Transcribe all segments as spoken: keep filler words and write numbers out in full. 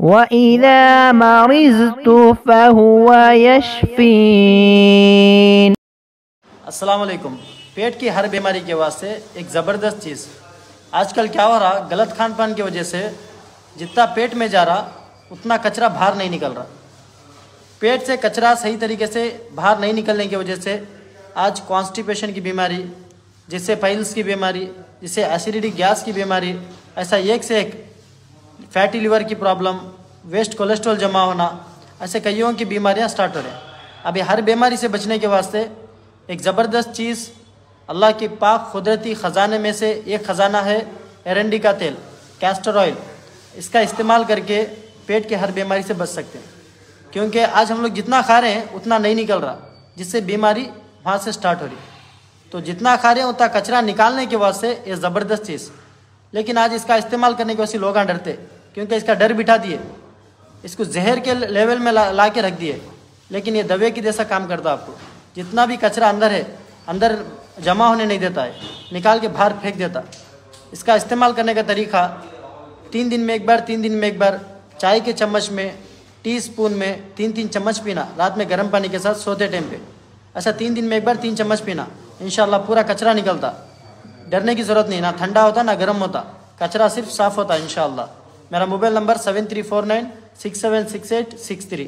वइज़ा मरिज़्तु फहुव यशफ़ीन। अस्सलाम वालेकुम। पेट की हर बीमारी के वास्ते एक ज़बरदस्त चीज़ आजकल क्या हो रहा, गलत खान पान की वजह से जितना पेट में जा रहा उतना कचरा बाहर नहीं निकल रहा। पेट से कचरा सही तरीके से बाहर नहीं निकलने की वजह से आज कॉन्स्टिपेशन की बीमारी, जिससे पाइल्स की बीमारी, जिससे एसिडिटी गैस की बीमारी, ऐसा एक से एक फैटी लिवर की प्रॉब्लम, वेस्ट कोलेस्ट्रॉल जमा होना, ऐसे कईयों की बीमारियां स्टार्ट हो रही हैं। अभी हर बीमारी से बचने के वास्ते एक ज़बरदस्त चीज़ अल्लाह की पाक कुदरती ख़जाने में से एक ख़जाना है एरंडी का तेल, कैस्टर ऑयल। इसका इस्तेमाल करके पेट की हर बीमारी से बच सकते हैं, क्योंकि आज हम लोग जितना खा रहे हैं उतना नहीं निकल रहा, जिससे बीमारी वहाँ से स्टार्ट हो रही। तो जितना खा रहे हैं उतना कचरा निकालने के वास्ते ये ज़बरदस्त चीज़। लेकिन आज इसका इस्तेमाल करने के वैसे लोग डरते, क्योंकि इसका डर बिठा दिए, इसको जहर के लेवल में ला, ला के रख दिए। लेकिन ये दवे की जैसा काम करता है। आपको जितना भी कचरा अंदर है अंदर जमा होने नहीं देता है, निकाल के बाहर फेंक देता। इसका इस्तेमाल करने का तरीका तीन दिन में एक बार तीन दिन में एक बार चाय के चम्मच में, टी स्पून में तीन तीन चम्मच पीना, रात में गर्म पानी के साथ सोते टाइम पे। ऐसा तीन दिन में एक बार तीन चम्मच पीना, इंशाल्लाह पूरा कचरा निकलता। डरने की ज़रूरत नहीं, ना ठंडा होता ना गर्म होता, कचरा सिर्फ साफ़ होता इंशाल्लाह। मेरा mobile number seven three four nine six seven six eight six three.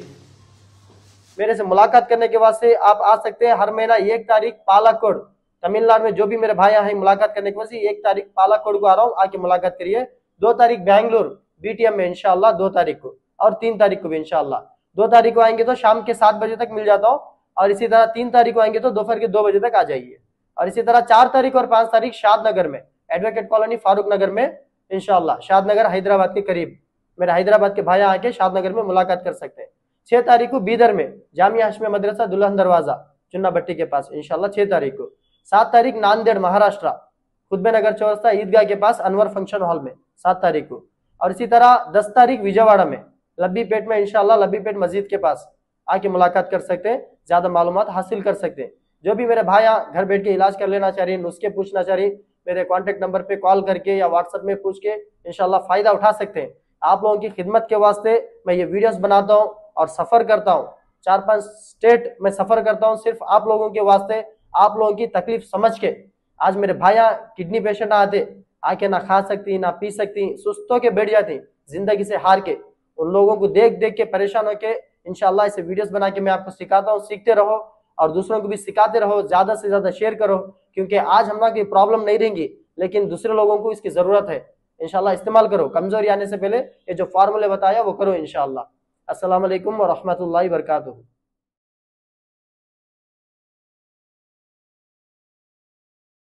मेरे से मुलाकात करने के वास्ते आप आ सकते हैं। हर महीना एक तारीख पालाकोड, तमिलनाडु में जो भी मेरे भाई हैं मुलाकात करने के वास्ते एक तारीख पालाकोड को आ रहा हूँ, आके मुलाकात करिए। दो तारीख बेंगलुरु बीटीएम में इंशाल्लाह, दो तारीख को, और तीन तारीख को भी इंशाल्लाह। दो तारीख को आएंगे तो शाम के सात बजे तक मिल जाता हूँ, और इसी तरह तीन तारीख को आएंगे तो दोपहर के दो बजे तक आ जाइए। और इसी तरह चार तारीख और पांच तारीख शादनगर में, एडवोकेट कॉलोनी फारूक नगर में इंशाल्लाह, शादनगर हैदराबाद के करीब। मेरे हैदराबाद के भाई आके शादनगर में मुलाकात कर सकते हैं। छह तारीख को बीदर में जामिया हाशमिया मदरसा दुल्हन दरवाजा चुन्ना भट्टी के पास इंशाल्लाह, छह तारीख को। सात तारीख नांदेड़ महाराष्ट्र, खुदबे नगर चौरस्ता ईदगाह के पास अनवर फंक्शन हॉल में, सात तारीख को। और इसी तरह दस तारीख विजयवाड़ा में लब्बी पेट में इंशाल्लाह, लब्बी पेट मस्जिद के पास आके मुलाकात कर सकते हैं, ज्यादा मालूमात हासिल कर सकते हैं। जो भी मेरे भाई यहाँ घर बैठ के इलाज कर लेना चाह रही है, नुस्खे पूछना चाह रही, मेरे कॉन्टेक्ट नंबर पे कॉल करके या व्हाट्सएप में पूछ के इंशाल्लाह फायदा उठा सकते हैं। आप लोगों की खिदमत के वास्ते मैं ये वीडियोस बनाता हूँ और सफर करता हूँ, चार पांच स्टेट में सफर करता हूँ, सिर्फ आप लोगों के वास्ते, आप लोगों की तकलीफ समझ के। आज मेरे भाई यहाँ किडनी पेशेंट आते, आके ना खा सकती ना पी सकती, सुस्तों के बैठ जाती जिंदगी से हार के। उन लोगों को देख देख के परेशान होके इंशाल्लाह इसे वीडियोस बना के मैं आपको सिखाता हूँ। सीखते रहो और दूसरों को भी सिखाते रहो, ज्यादा से ज्यादा शेयर करो, क्योंकि आज हम लोग की प्रॉब्लम नहीं रहेंगी, लेकिन दूसरे लोगों को इसकी जरूरत है। इंशाल्लाह इस्तेमाल करो, कमजोरी आने से पहले ये जो फार्मूले बताया वो करो इंशाल्लाह। अस्सलाम वालेकुम व रहमतुल्लाहि व बरकातुहू।